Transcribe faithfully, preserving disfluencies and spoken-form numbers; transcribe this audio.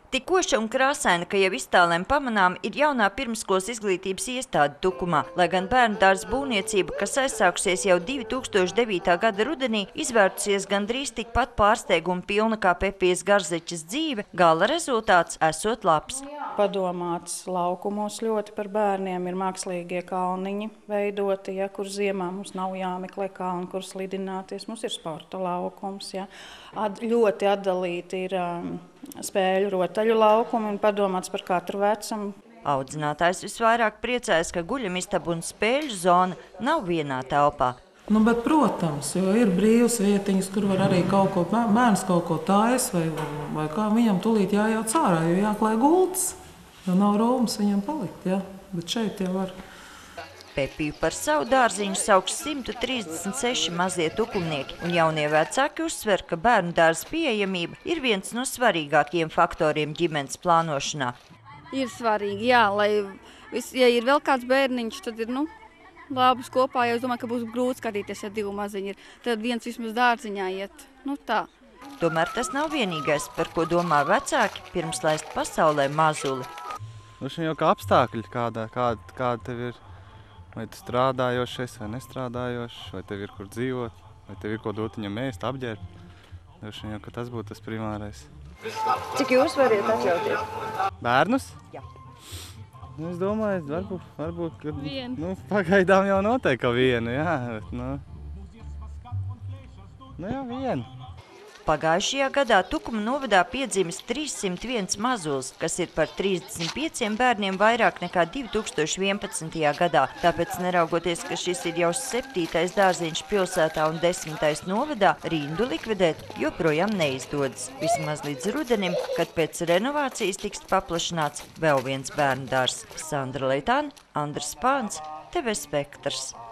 Tik koša un krāsaina, ka jau iztālēm pamanām, ir jaunā pirmskolas izglītības iestāde Tukumā. Lai gan bērndārza būvniecība, kas aizsākusies jau divi tūkstoši devītā gada rudenī, izvērtusies gandrīz tikpat pārsteiguma pilna kā Pepijas Garzeķes dzīve, gala rezultāts esot labs. Padomāts laukumos ļoti par bērniem, ir mākslīgie kalniņi veidoti, ja, kur ziemā mums nav jāmeklē kalni, kur slidināties. Mums ir sporta laukums, ja. Ad, ļoti atdalīti ir um, spēļu rotaļu laukumi un padomāts par katru vecumu. Audzinātājs visvairāk priecājas, ka guļamistaba un spēļu zona nav vienā telpā. Nu, bet, protams, jo ir brīvas vietiņas, kur var arī kaut ko, bērns kaut ko tais, vai, vai kā viņam tūlīt jājauc ārā, jo jāklāj gultas, jo nav rūmas viņam palikt, ja? Bet šeit jau var. Pepiju par savu dārziņu sauks simt trīsdesmit seši mazie tukumnieki, un jaunie vecāki uzsver, ka bērnu dārza pieejamība ir viens no svarīgākajiem faktoriem ģimenes plānošanā. Ir svarīgi, jā, lai, vis, ja ir vēl kāds bērniņš, tad ir, nu, labus kopā, jo es domāju, ka būs grūti skatīties, ja divi maziņi ir. Tad viens vismaz dārziņā iet, nu tā. Tomēr tas nav vienīgais, par ko domā vecāki, pirms laist pasaulē mazuli. Nu, šim jau kā apstākļi, kāda, kāda, kāda tev ir. Vai tu strādājošais vai nestrādājošs, vai tev ir kur dzīvot, vai tev ir ko dot viņam ēst, apģērbt. Jau, ka tas būtu tas primārais. Cik jūs variet atļauties? Bērnus? Jā. Nu, es domāju, varbūt, varbūt ka, vienu. Nu, pagaidām jau noteikti ka vienu, jā. Bet, nu, nu jā, vienu. Pagājušajā gadā Tukuma novadā piedzimis trīssimt viens mazulis, kas ir par trīsdesmit pieciem bērniem vairāk nekā divi tūkstoši vienpadsmitajā gadā. Tāpēc, neraugoties, ka šis ir jau septītais dārziņš pilsētā un desmitais novadā, rindu likvidēt joprojām neizdodas. Vismaz līdz rudenim, kad pēc renovācijas tiks paplašināts vēl viens bērnu dārzs. Sandra Leitāna, Andris Pāns, T V Spektrs.